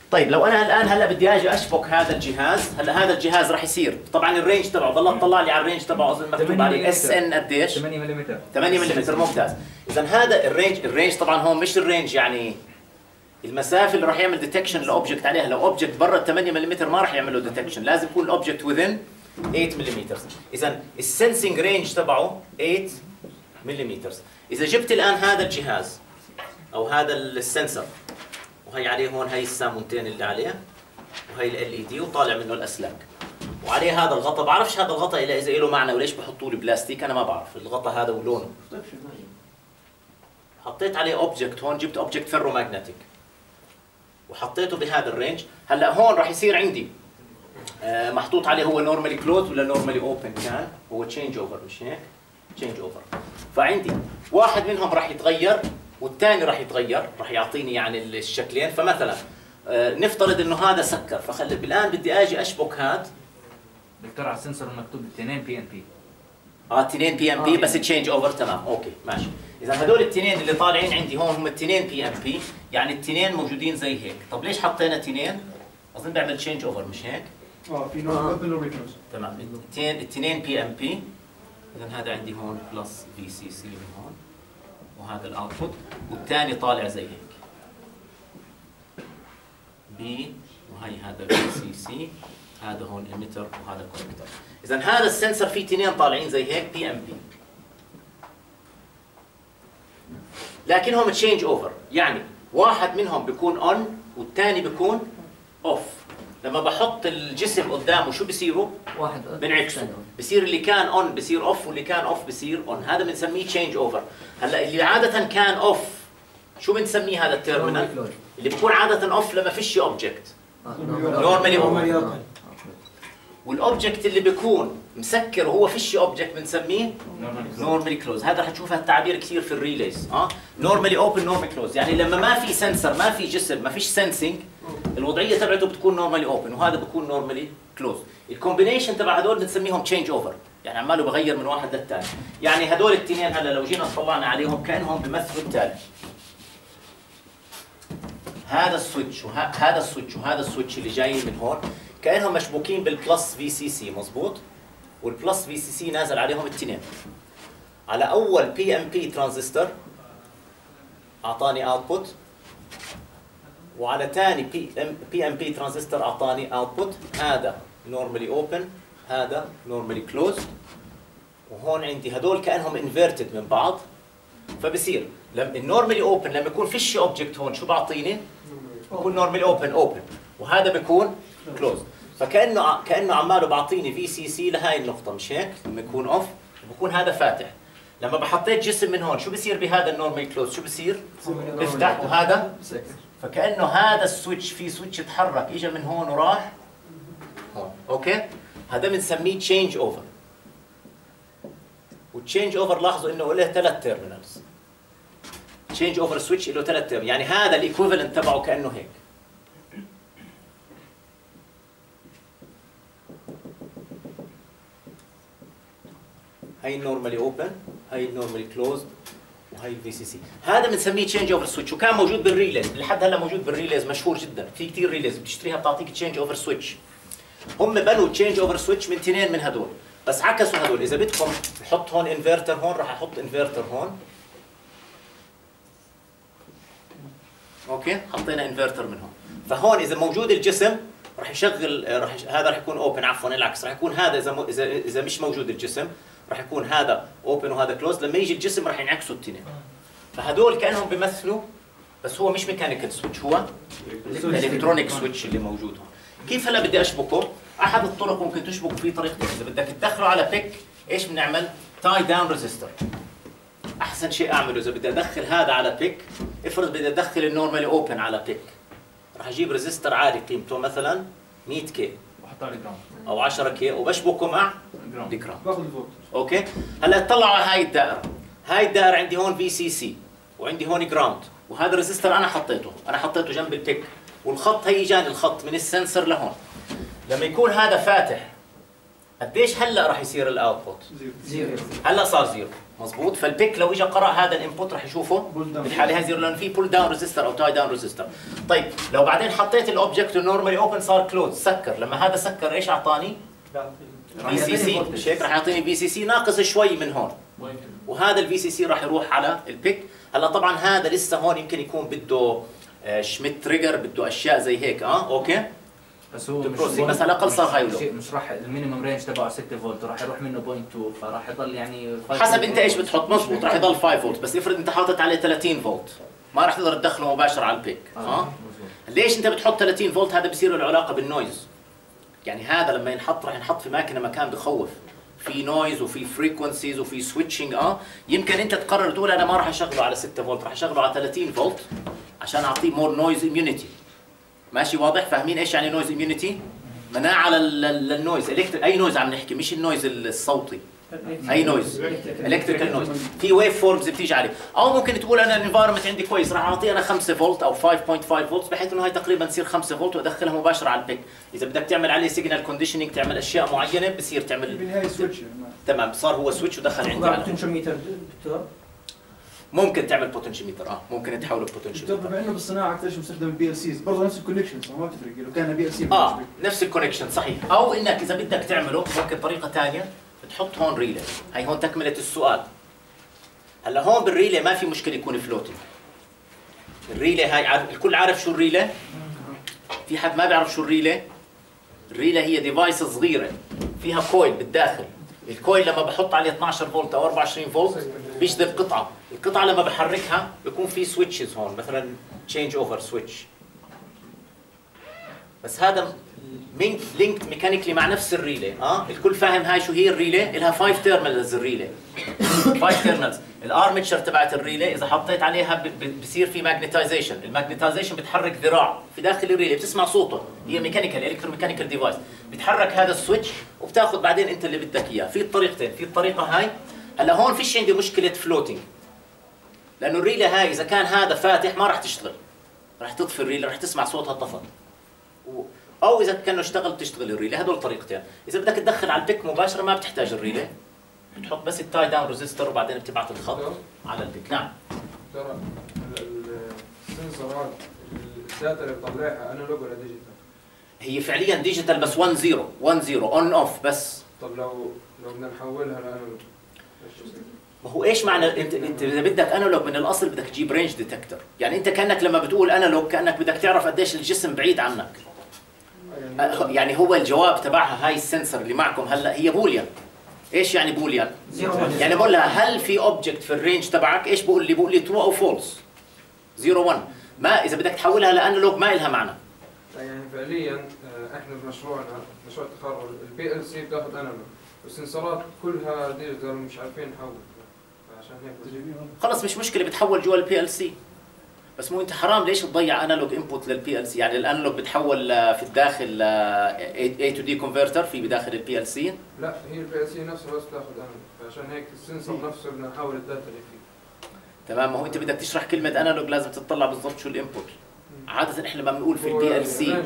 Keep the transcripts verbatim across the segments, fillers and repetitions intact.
طيب لو انا الان هلا بدي اجي اشبك هذا الجهاز، هلا هذا الجهاز راح يصير طبعا الرينج تبعه ضل تطلع لي على الرينج تبعه اظن مكتوب عليه اس ان قديش؟ ثمانية ملم. ثمانية ملم ممتاز. اذا هذا الرينج، الرينج طبعا هون مش الرينج يعني المسافه اللي راح يعمل ديتكشن الاوبجكت عليها، لو اوبجكت برا ثمانية ملم ما راح يعمل له ديتكشن، لازم يكون الاوبجكت وذين ثمانية ملم. اذا السنسنج رينج تبعه ثمانية ملم. اذا جبت الان هذا الجهاز او هذا السنسر وهي عليه هون هي السامونتين اللي عليه وهي ال اي دي وطالع منه الاسلاك وعليه هذا الغطاء، بعرفش هذا الغطاء اذا اذا له معنى وليش بحطوا لي بلاستيك، انا ما بعرف الغطاء هذا ولونه. حطيت عليه اوبجكت هون، جبت اوبجكت فيرو ماجنتيك وحطيته بهذا الرينج. هلا هون راح يصير عندي آه محطوط عليه هو نورمالي كلوز ولا نورمالي اوبن، كان هو تشينج اوفر مش هيك؟ تشينج اوفر. فعندي واحد منهم راح يتغير والثاني راح يتغير، راح يعطيني يعني الشكلين. فمثلا آه نفترض انه هذا سكر، فخلي الان بدي اجي اشبك هذا. دكتور على السنسور مكتوب اثنين بي ان بي. اه اثنين بي ام بي بس تشينج اوفر، تمام اوكي ماشي. اذا هذول الاثنين اللي طالعين عندي هون هم اثنين بي ام بي، يعني الاثنين موجودين زي هيك. طب ليش حطينا اثنين؟ اظن بعمل تشينج اوفر مش هيك؟ اه في نوع اوبن وريكلوز. تمام اثنين اثنين بي ام بي. اذا هذا عندي هون بلس في سي سي من هون وهذا الاوتبوت والثاني طالع زي هيك بي، وهي هذا في سي سي، هذا هون ايميتر وهذا كونكتر. اذا هذا السنسر فيه اثنين طالعين زي هيك بي ام بي لكنهم تشينج اوفر، يعني واحد منهم بيكون اون والثاني بيكون اوف. لما بحط الجسم قدامه شو بصيروا؟ واحد بنعكسوا، بصير اللي كان اون بصير اوف واللي كان اوف بصير اون، هذا بنسميه تشينج اوفر. هلا اللي عاده كان اوف شو بنسميه هذا التيرمينال؟ اللي بيكون عاده اوف لما فيش اوبجكت نورمالي اوبن، والاوبجكت اللي بيكون مسكر وهو فيش اوبجكت بنسميه نورمالي كلوز. هذا رح تشوف هالتعبير كثير في الريليز، اه نورمالي اوبن نورمالي كلوز، يعني لما ما في سنسر ما في جسم ما فيش سنسنج الوضعيه تبعته بتكون نورمالي اوبن وهذا بيكون نورمالي كلوز. الكومبينيشن تبع هدول بنسميهم تشينج اوفر، يعني عماله بغير من واحد للثاني. يعني هدول الاثنين هلا لو جينا طلعنا عليهم كانهم بيمثلوا التالي، هذا السويتش وهذا السويتش وهذا السويتش اللي جايين من هون كانهم مشبوكين بالبلس في سي سي مضبوط، والبلس في سي سي نازل عليهم الاثنين. على اول بي ام بي ترانزستور اعطاني اوتبوت، وعلى ثاني بي ام بي ام بي ترانزستور اعطاني اوتبوت. هذا نورمالي اوبن هذا نورمالي كلوزد، وهون عندي هدول كانهم انفيرتد من بعض. فبصير لما النورمالي اوبن لما يكون فيش اوبجكت هون شو بعطيني؟ بكون نورمالي اوبن اوبن، وهذا بيكون كلوز. فكانه كانه عماله بعطيني في سي سي لهي النقطه مش هيك؟ لما يكون اوف بكون هذا فاتح. لما بحطيت جسم من هون شو بصير بهذا النورمال كلوز؟ شو بصير؟ بفتح وهذا فكانه هذا السويتش في سويتش تحرك اجى من هون وراح هون، اوكي؟ هذا بنسميه تشينج اوفر. والتشينج اوفر لاحظوا انه له ثلاث تيرمينالز. تشينج اوفر سويتش له ثلاث تيرمينالز، يعني هذا الايكويفالنت تبعه كانه هيك. هي النورمالي اوبن، هي النورمالي كلوزد، وهي الفي سي سي. هذا بنسميه تشينج اوفر سويتش، وكان موجود بالريليز، لحد هلا موجود بالريليز مشهور جدا، في كثير ريليز بتشتريها بتعطيك تشينج اوفر سويتش. هم بنوا تشينج اوفر سويتش من اثنين من هدول، بس عكسوا هدول. اذا بدكم نحط هون انفرتر هون راح احط انفرتر هون. اوكي؟ حطينا انفرتر من هون. فهون اذا موجود الجسم راح يشغل راح يش... هذا راح يكون اوبن، عفوا العكس راح يكون هذا اذا م... اذا اذا مش موجود الجسم راح يكون هذا اوبن وهذا كلوز. لما يجي الجسم راح ينعكسوا الاثنين. فهدول كانهم بيمثلوا، بس هو مش ميكانيكال سويتش، هو الكترونيك سويتش اللي موجود هون. كيف هلا بدي اشبكه؟ احد الطرق ممكن تشبك فيه طريقتين. اذا بدك تدخله على بيك ايش بنعمل؟ تاي داون ريزيستور. احسن شيء اعمله اذا بدي ادخل هذا على بيك، افرض بدي ادخل النورمالي اوبن على بيك، راح اجيب ريزيستور عالي قيمته مثلا مية كي واحط عليه جرام او عشرة كي وبشبكه مع جرام جرام. باخذ الفولت. اوكي؟ هلا اطلعوا على هاي الدائره. هاي الدائره عندي هون في سي سي وعندي هون جراوند، وهذا الريزيستور انا حطيته، انا حطيته جنب البيك، والخط هي اجاني الخط من السنسر لهون. لما يكون هذا فاتح قديش هلا راح يصير الاوتبوت؟ زيرو. هلا صار زيرو مزبوط. فالبيك لو اجى قرأ هذا الانبوت راح يشوفه بالحاله هاي زيرو لانه في بول داون ريزيستر او تاي داون ريزيستر. طيب لو بعدين حطيت الاوبجكت نورمالي اوبن صار كلوز سكر، لما هذا سكر ايش اعطاني؟ في سي سي، مش هيك؟ راح يعطيني في سي سي ناقص شوي من هون، وهذا الفي سي سي راح يروح على البيك. هلا طبعا هذا لسه هون يمكن يكون بده شميت تريجر، بده اشياء زي هيك. اه اوكي بس هو مش بس على الاقل صار هاي مش, مش راح المينيمم رينج تبعه ستة فولت، راح يروح منه صفر فاصلة اثنين، فراح يضل يعني حسب انت ايش بتحط. مزبوط راح يضل خمسة فولت، بس افرض انت حاطط عليه ثلاثين فولت ما راح تقدر تدخله مباشر على البيك. اه, آه؟ ليش انت بتحط ثلاثين فولت؟ هذا بصير له علاقه بالنويز. يعني هذا لما ينحط راح ينحط في ماكينه مكان بخوف، في نويز وفي فريكونسيز وفي سويتشنج. اه يمكن انت تقرر تقول انا ما راح اشغله على ستة فولت، راح اشغله على ثلاثين فولت عشان اعطيه مور نويز اميونيتي. ماشي واضح؟ فاهمين ايش يعني نويز اميونيتي؟ مناعه للنويز. اي نويز عم نحكي، مش النويز الصوتي، اي نويز الكتريكال نويز. في ويف فورمز بتيجي عليه. او ممكن تقول انا الانفايرمنت عندي كويس، راح اعطيه انا خمسة فولت او خمسة فاصلة خمسة فولت بحيث انه هي تقريبا تصير خمسة فولت وادخلها مباشره على البيك. اذا بدك تعمل عليه سيجنال كونديشنينج تعمل اشياء معينه بصير تعمل بالنهايه سويتش. تمام صار هو سويتش ودخل عندي على بوتنشيوميتر. ممكن تعمل بوتنشيوميتر. اه ممكن تحوله بوتنشيوميتر. بما انه بالصناعه اكثر شيء مستخدم البي ال سيز برضه نفس الكونكشنز ما بتفرق لو كان بي ال سي اه نفس الكونكشن صحيح. او انك اذا بدك تعمله ممكن طريقه ثانيه بتحط هون ريلي. هي هون تكمله السؤال. هلا هون بالريلي ما في مشكله يكون فلوتنج. الريلي هاي عارف الكل عارف شو الريلي؟ في حد ما بيعرف شو الريلي؟ الريلي هي ديفايس صغيره فيها كويل بالداخل. الكويل لما بحط عليه اثنعش فولت او أربعة وعشرين فولت بيجذب قطعه، القطعه لما بحركها بيكون في سويتشز هون مثلا تشينج اوفر سويتش. بس هذا لينكد ميكانيكلي مع نفس الريلي. اه الكل فاهم هاي شو هي الريلي؟ لها خمسة تيرمينالز الريلي. خمسة تيرمينالز. الارمتشر تبعت الريلي اذا حطيت عليها بصير في ماجنتايزيشن، الماجنتايزيشن بتحرك ذراع في داخل الريلي بتسمع صوته، هي ميكانيكال الكترو ميكانيكال ديفايس، بتحرك هذا السويتش وبتاخذ بعدين انت اللي بدك اياه. في الطريقتين، في الطريقه هاي. هلا هون فيش عندي مشكله فلوتنج لانه الريلي هاي اذا كان هذا فاتح ما راح تشتغل، راح تطفي الريلي، راح تسمع صوتها طفى. او اذا كانه اشتغل بتشتغل الريلي. هدول طريقتين. اذا بدك تدخل على البيك مباشره ما بتحتاج الريلي، بتحط بس التاي داون ريزيستور وبعدين بتبعت الخط على البيك. نعم ترى السنسورات الداتا اللي بطلعها انالوج ولا ديجيتال؟ هي فعليا ديجيتال بس واحد صفر واحد صفر اون اوف بس. طب لو لو بدنا نحولها لانالوج ما هو ايش معنى انت انت اذا بدك انالوج من الاصل بدك تجيب رينج ديتكتور. يعني انت كانك لما بتقول انالوج كانك بدك تعرف قديش الجسم بعيد عنك. يعني هو الجواب تبعها هاي السنسر اللي معكم هلا هي بوليان. ايش يعني بوليان؟ يعني بقول لها هل في اوبجكت في الرينج تبعك؟ ايش بقول لي؟ بقول لي ترو او فولس صفر واحد. ما اذا بدك تحولها لانالوج ما لها معنى. يعني فعليا احنا بمشروعنا مشروع التخرج البي ال سي بتاخذ انالوج والسنسورات كلها ديجيتال مش عارفين نحول، عشان هيك خلص مش مشكله بتحول جوا البي ال سي. بس مو انت حرام ليش تضيع انالوج انبوت للبي ال سي؟ يعني الانالوج بتحول في الداخل اي تو دي كونفرتر في بداخل البي ال سي. لا هي البي ال سي نفسها بس تاخذ انالوج، فعشان هيك السنسور نفسه بدنا نحول الداتا اللي فيه. تمام. ما هو انت بدك تشرح كلمه انالوج لازم تطلع بالضبط شو الانبوت. عاده احنا لما بنقول في البي ال سي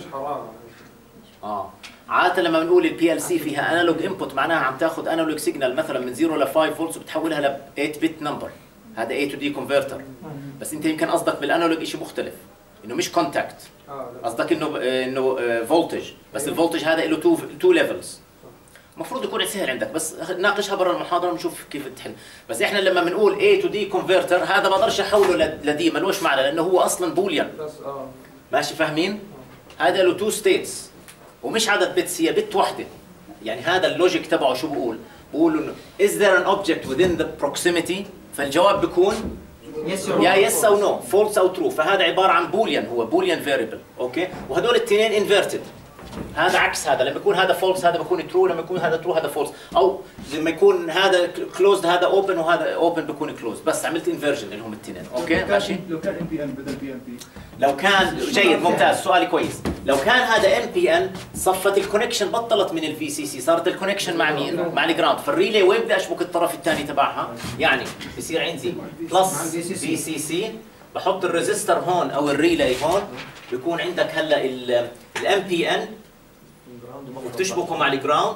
اه عاده لما بنقول البي ال سي فيها انالوج انبوت معناها عم تاخذ انالوج سيجنال مثلا من صفر ل خمسة فولتس وبتحولها ل ثمانية بت نمبر. هذا اي تو دي كونفرتر. بس انت يمكن قصدك بالانالوج شيء مختلف، انه مش كونتاكت. قصدك انه انه فولتج، بس الفولتج هذا له تو تو ليفلز. المفروض يكون سهل عندك، بس ناقشها برا المحاضره ونشوف كيف تحل. بس احنا لما بنقول اي تو دي كونفرتر هذا ما بقدرش احوله لدي، ملوش معنى لانه هو اصلا بوليان. ماشي فاهمين؟ هذا له تو ستيتس ومش عدد بيتس، هي بت واحده. يعني هذا اللوجيك تبعه شو بقول؟ بقول انه is there an object within the proximity؟ فالجواب بيكون يا يس او نو، فولس او ترو. فهذا عباره عن بوليان، هو بوليان فيريبل. اوكي. وهدول الاثنين انفيرتد. هذا عكس هذا، لما يكون هذا فولس هذا بيكون ترو، لما يكون هذا ترو هذا فولس. او لما يكون هذا كلوزد هذا اوبن وهذا اوبن بيكون كلوزد. بس عملت انفيرجن لهم الاثنين. اوكي ماشي. لو كان ام بي ان بدل بي ان بي، لو كان جيد ممتاز سؤالي كويس. لو كان هذا ام بي ان صفت الكونكشن بطلت من الفي سي سي، صارت الكونكشن مع مين؟ مع الجراوند. فالريلي وين بدي اشبك الطرف الثاني تبعها؟ يعني بصير عندي بلس في سي سي، بحط الريزستر هون او الريلي هون، بيكون عندك هلا الام بي ان وبتشبكه مع الجراوند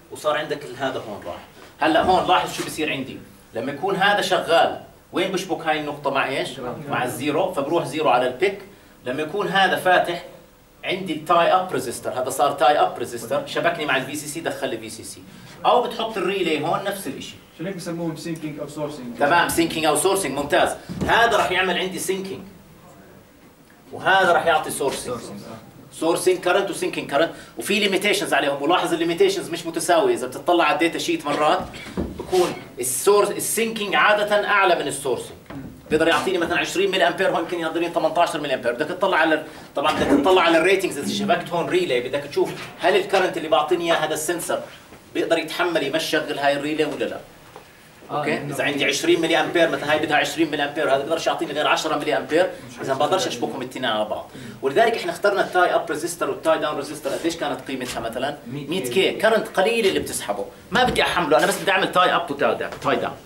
وصار عندك هذا هون راح. هلا هون لاحظ شو بصير عندي لما يكون هذا شغال، وين بشبك هاي النقطة مع ايش؟ مع الزيرو، فبروح زيرو على البيك. لما يكون هذا فاتح عندي التاي اب ريزيستر، هذا صار تاي اب ريزيستر، شبكني مع الفي سي سي، دخل لي في سي سي. او بتحط الريلي هون نفس الشيء. عشان هيك بسموهم سينكينج او سورسينج. تمام، سينكينج او سورسينج، ممتاز. هذا راح يعمل عندي سينكينج وهذا راح يعطي سورسينج. سورسينج كرنت وسينكينج كرنت، وفي ليميتيشنز عليهم، ولاحظ الليميتيشنز مش متساويه. اذا بتطلع على الداتا شيت مرات بكون السورس السينكينج عاده اعلى من السورسينج، بيقدر يعطيني مثلا عشرين ملي امبير، هون يمكن يعطيني ثمانية عشر ملي امبير. بدك تطلع على طبعا بدك تطلع على الريتنجز. اذا شبكت هون ريلي بدك تشوف هل الكرنت اللي بعطيني اياه هذا السنسر بيقدر يتحمل يمشغل هاي الريلي ولا لا. اوكي، اذا عندي عشرين ملي امبير مثلا، هاي بدها عشرين ملي امبير، هذا بيقدرش يعطيني غير عشرة ملي امبير، اذا ما بقدرش اشبكهم الاثنين على بعض. ولذلك احنا اخترنا التاي اب ريزيستر والتاي داون ريزيستر. قديش كانت قيمتها مثلا؟ مية كي، كرنت قليل اللي بتسحبه، ما بدي احمله، انا بس بدي اعمل تاي اب وتاي داون.